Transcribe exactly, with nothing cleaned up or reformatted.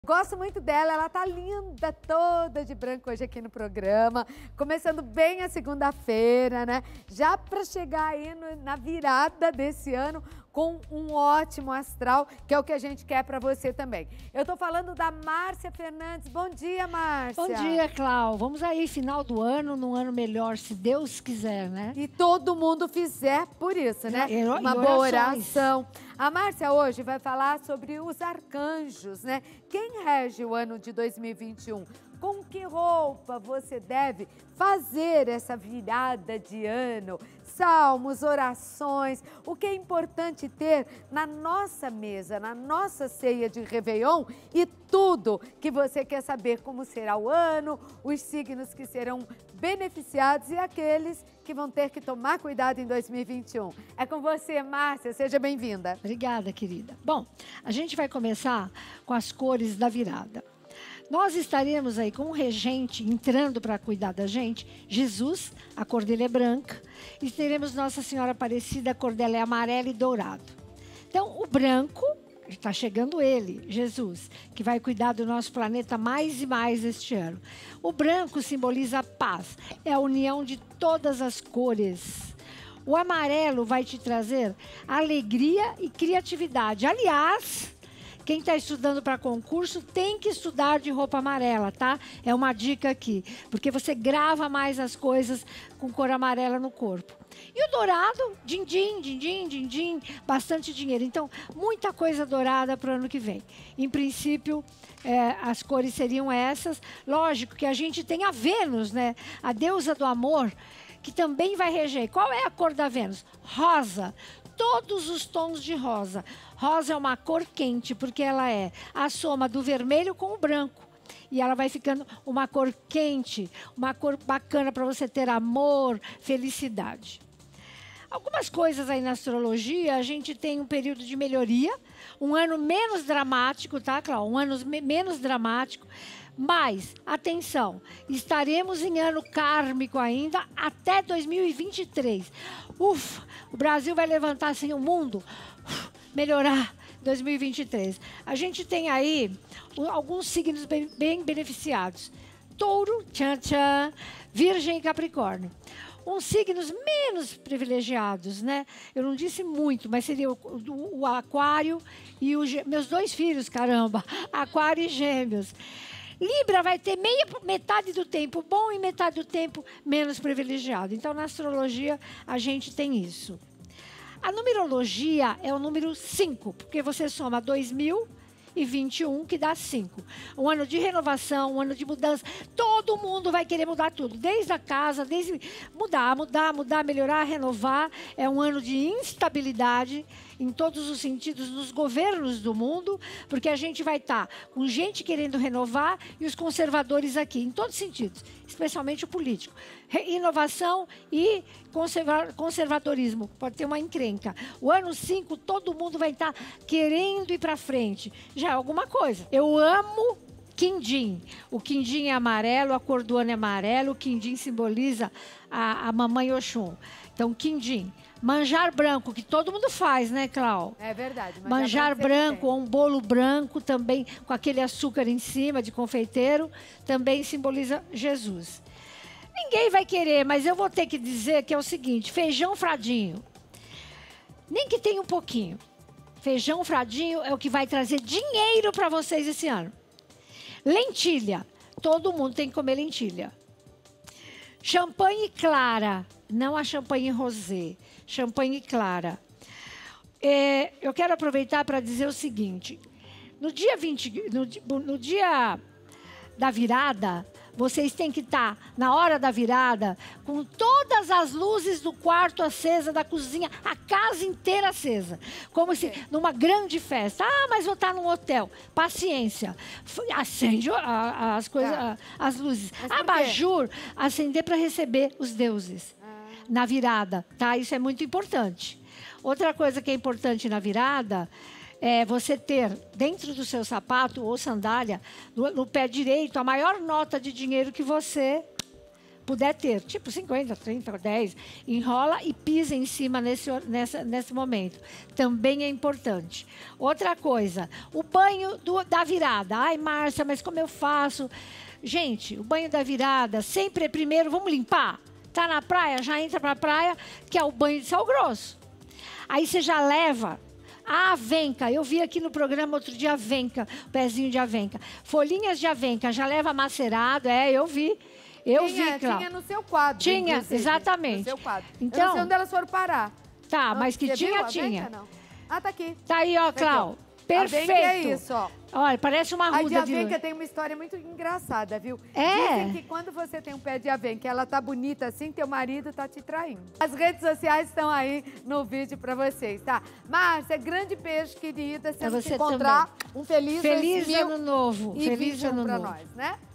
Gosto muito dela, ela tá linda, toda de branco hoje aqui no programa, começando bem a segunda-feira, né? Já para chegar aí no, na virada desse ano com um ótimo astral, que é o que a gente quer para você também. Eu tô falando da Márcia Fernandes. Bom dia, Márcia. Bom dia, Clau. Vamos aí, final do ano, num ano melhor, se Deus quiser, né? E todo mundo fizer por isso, né? E, Uma e boa orações. oração. A Márcia hoje vai falar sobre os arcanjos, né? Quem rege o ano de dois mil e vinte e um? Com que roupa você deve fazer essa virada de ano? Salmos, orações, o que é importante ter na nossa mesa, na nossa ceia de Réveillon e tudo que você quer saber como será o ano, os signos que serão beneficiados e aqueles que vão ter que tomar cuidado em dois mil e vinte e um. É com você, Márcia, seja bem-vinda. Obrigada, querida. Bom, a gente vai começar com as cores da virada. Nós estaremos aí com um regente entrando para cuidar da gente, Jesus, a cor dele é branca, e teremos Nossa Senhora Aparecida, a cor dela é amarela e dourado. Então, o branco, está chegando ele, Jesus, que vai cuidar do nosso planeta mais e mais este ano. O branco simboliza a paz, é a união de todas as cores. O amarelo vai te trazer alegria e criatividade. Aliás, quem está estudando para concurso tem que estudar de roupa amarela, tá? É uma dica aqui, porque você grava mais as coisas com cor amarela no corpo. E o dourado, din-din, din-din, din-din, bastante dinheiro. Então, muita coisa dourada para o ano que vem. Em princípio, é, as cores seriam essas. Lógico que a gente tem a Vênus, né? A deusa do amor, que também vai reger. Qual é a cor da Vênus? Rosa. Todos os tons de rosa. Rosa é uma cor quente, porque ela é a soma do vermelho com o branco. E ela vai ficando uma cor quente, uma cor bacana para você ter amor, felicidade. Algumas coisas aí na astrologia, a gente tem um período de melhoria, um ano menos dramático, tá, Cláudia? Um ano me menos dramático. Mas, atenção, estaremos em ano kármico ainda até dois mil e vinte e três. Ufa, o Brasil vai levantar assim o mundo, uf, melhorar dois mil e vinte e três. A gente tem aí alguns signos bem, bem beneficiados. Touro, tchan, tchan, Virgem e Capricórnio. Uns signos menos privilegiados, né? Eu não disse muito, mas seria o, o, o Aquário e o... Meus dois filhos, caramba, Aquário e Gêmeos. Libra vai ter meia, metade do tempo bom e metade do tempo menos privilegiado. Então, na astrologia, a gente tem isso. A numerologia é o número cinco, porque você soma dois mil e vinte e um, que dá cinco. Um ano de renovação, um ano de mudança. Todo mundo vai querer mudar tudo, desde a casa, desde mudar, mudar, mudar, melhorar, renovar. É um ano de instabilidade em todos os sentidos nos governos do mundo, porque a gente vai estar com gente querendo renovar e os conservadores aqui, em todos os sentidos, especialmente o político. Re inovação e conserva conservadorismo, pode ter uma encrenca. O ano cinco, todo mundo vai estar querendo ir para frente. Já é alguma coisa. Eu amo quindim. O quindim é amarelo, a cor do ano é amarelo, o quindim simboliza a, a mamãe Oxum. Então, quindim. Manjar branco, que todo mundo faz, né, Clau? É verdade. Manjar, manjar branco ou um bolo branco também, com aquele açúcar em cima de confeiteiro, também simboliza Jesus. Ninguém vai querer, mas eu vou ter que dizer que é o seguinte, feijão fradinho. Nem que tenha um pouquinho. Feijão fradinho é o que vai trazer dinheiro para vocês esse ano. Lentilha. Todo mundo tem que comer lentilha. Champanhe clara. Não a champanhe rosé. Champanhe clara. É, eu quero aproveitar para dizer o seguinte. No dia vinte, no, no dia da virada, vocês têm que estar, na hora da virada, com todas as luzes do quarto acesa, da cozinha, a casa inteira acesa. Como se numa grande festa. Ah, mas vou estar num hotel. Paciência. Acende a, a, as coisas, Tá. a, as luzes. Mas Abajur, acender para receber os deuses. Ah. Na virada, tá? Isso é muito importante. Outra coisa que é importante na virada é você ter dentro do seu sapato ou sandália, no, no pé direito, a maior nota de dinheiro que você puder ter, tipo cinquenta, trinta, dez, enrola e pisa em cima nesse, nessa, nesse momento. Também é importante. Outra coisa, o banho do, da virada. Ai, Márcia, mas como eu faço? Gente, o banho da virada sempre é primeiro, vamos limpar? Tá na praia, já entra pra praia, que é o banho de sal grosso. Aí você já leva a avenca. Eu vi aqui no programa outro dia avenca, pezinho de avenca. Folhinhas de avenca, já leva macerado, é, eu vi. Eu tinha, vi, Cláudia. Tinha no seu quadro. Tinha, inclusive, exatamente. No seu quadro. Então, eu não sei onde elas foram parar. Tá, mas que Você tinha, viu a tinha. avenca, não? Ah, tá aqui. Tá aí, ó, Tá Clau. aqui, ó. Perfeito. A avenca é isso, ó. Olha, parece uma A de ruda de... avenca tem uma história muito engraçada, viu? É. Dizem que quando você tem um pé de avenca, ela tá bonita assim, teu marido tá te traindo. As redes sociais estão aí no vídeo pra vocês, tá? Márcia, grande beijo, querida. Se Pra você você encontrar, também. um feliz, Feliz dois mil ano novo. e Feliz vinte e um ano pra novo. nós, né?